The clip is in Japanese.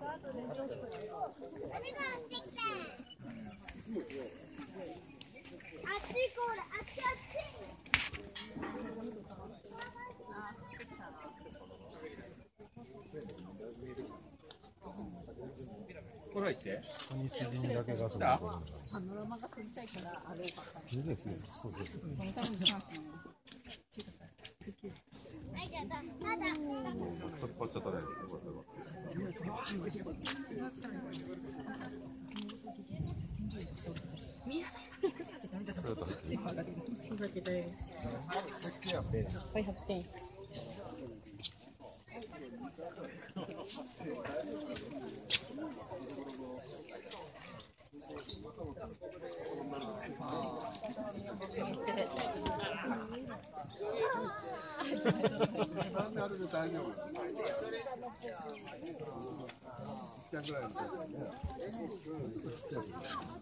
これ入って。 筋にだけが来る。 パノラマが撮りたいからあれを買った。 いいですね。そうです。 そのためにチャンスね。 ちょっとね。 100点。 なんであれで大丈夫。ちっちゃいぐらいの。